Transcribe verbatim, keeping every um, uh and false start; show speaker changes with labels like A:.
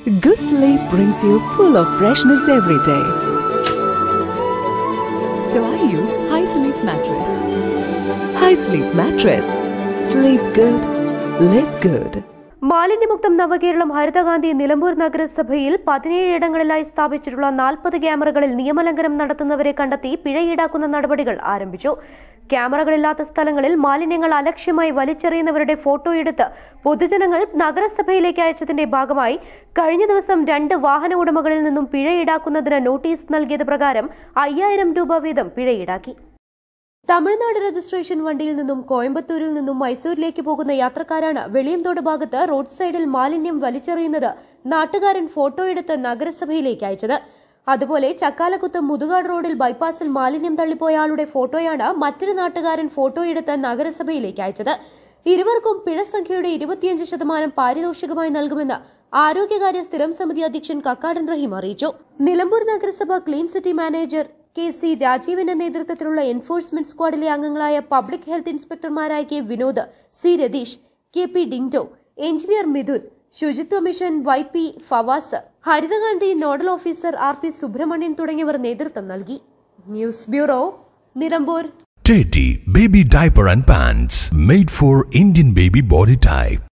A: Good sleep brings you full of freshness every day. So I use High Sleep Mattress. High Sleep Mattress. Sleep good. Live good.
B: മാലിന്യമുക്തം നവകേരളം ഹരിതഗാന്ധി നിലമ്പൂർ നഗരസഭയിൽ പതിനേഴ് ഇടങ്ങളിലായി സ്ഥാപിച്ചിട്ടുള്ള നാൽപ്പത് ക്യാമറകളിൽ നിയമലംഘനം നടത്തുന്നവരെ കണ്ടെത്തി പിഴ ഈടാക്കുന്ന നടപടികൾ ആരംഭിച്ചു. ക്യാമറകളില്ലാത്ത സ്ഥലങ്ങളിൽ മാലിന്യങ്ങൾ അലക്ഷ്യമായി വലിച്ചെറിയുന്നവരുടെ ഫോട്ടോയെടുത്ത് പൊതുജനങ്ങൾ നഗരസഭയിലേക്ക് അയച്ചതിന്റെ ഭാഗമായി കഴിഞ്ഞ ദിവസം രണ്ട് വാഹന ഉടമകളിൽ നിന്നും പിഴ ഈടാക്കുന്നതിന് നോട്ടീസ് നൽകിയത് പ്രകാരം അയ്യായിരം രൂപ വീതം പിഴ ഈടാക്കി. തമിഴ്നാട് രജിസ്ട്രേഷൻ വണ്ടിയിൽ നിന്നും കോയമ്പത്തൂരിൽ നിന്നും മൈസൂരിലേക്ക് പോകുന്ന യാത്രക്കാരാണ് വെളിയംതോട് ഭാഗത്ത് റോഡ് സൈഡിൽ മാലിന്യം വലിച്ചെറിയുന്നത് നാട്ടുകാരൻ ഫോട്ടോയെടുത്ത് നഗരസഭയിലേക്ക് അയച്ചത്. അതുപോലെ ചക്കാലക്കുത്ത് മുതുകാട് റോഡിൽ ബൈപ്പാസിൽ മാലിന്യം തള്ളിപ്പോയ ആളുടെ ഫോട്ടോയാണ് മറ്റൊരു നാട്ടുകാരൻ ഫോട്ടോയെടുത്ത് നഗരസഭയിലേക്ക് അയച്ചത്. ഇരുവർക്കും പിഴ സംഖ്യയുടെ ഇരുപത്തിയഞ്ച് ശതമാനം പാരിതോഷികമായി നൽകുമെന്ന് ആരോഗ്യകാര്യ സ്ഥിരം സമിതി അധ്യക്ഷൻ കക്കാടൻ റഹീം അറിയിച്ചു. നിലമ്പൂർ നഗരസഭ clean city manager K C രാജീവിന്റെ നേതൃത്വത്തിലുള്ള എൻഫോഴ്സ്മെന്റ് സ്ക്വാഡിലെ അംഗങ്ങളായ പബ്ലിക് ഹെൽത്ത് ഇൻസ്പെക്ടർമാരായ K Vinod, C Ratheesh, K P Dindo, engineer Mithun, ശുചിത്വ മിഷൻ വൈ പി ഫവാസ്, ഹരിതഗാന്ധി nodal officer R P Subramanian തുടങ്ങിയവർ നേതൃത്വം നൽകി. News bureau, Nilambur.
C: Teddy Baby Diaper and Pants made for Indian baby body type.